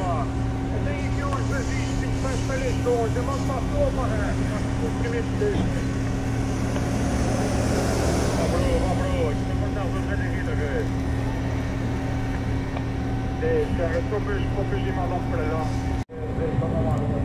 va. Det gick ju precis till specialistår. Det var pappa här. Det var inte Vabro. Det var därför det är hela grejen. Det är ett problem i alla fall. Det är som man har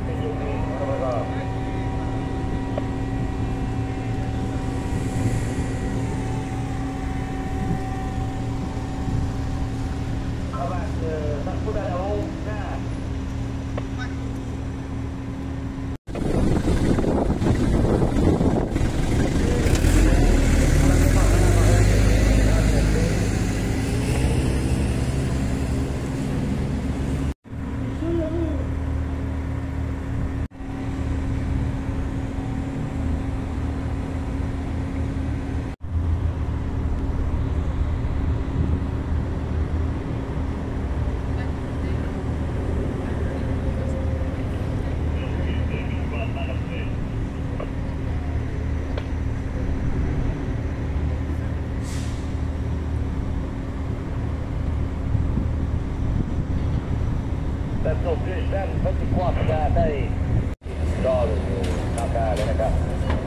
Sou Cristiano 24 já está aí. Solo na cara, na cara.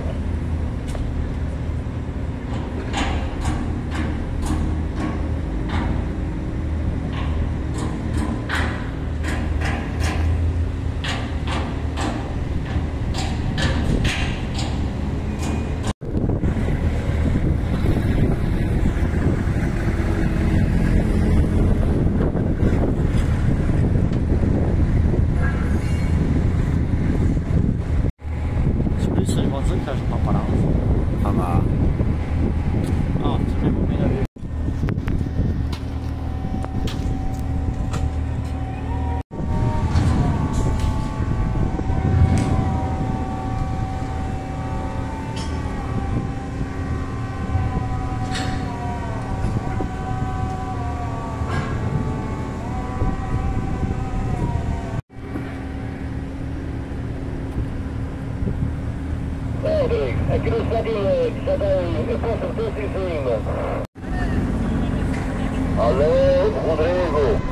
Aqui no Sadilete, já daí, eu posso ter em cima. Alô, Rodrigo.